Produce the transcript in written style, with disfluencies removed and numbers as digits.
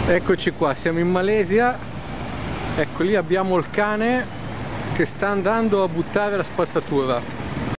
Eccoci qua, siamo in Malesia. Ecco, lì abbiamo il cane che sta andando a buttare la spazzatura.